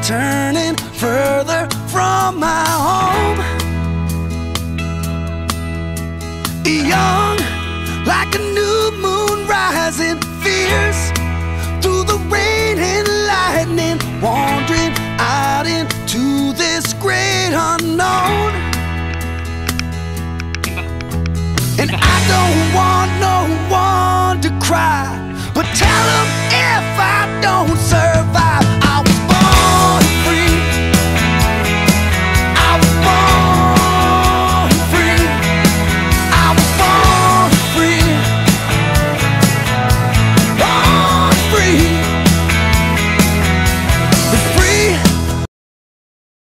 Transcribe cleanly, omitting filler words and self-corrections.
turning further from my home. Young, like a new moon rising fierce through the rain and lightning, wandering out into this great unknown. And I don't want no one to cry.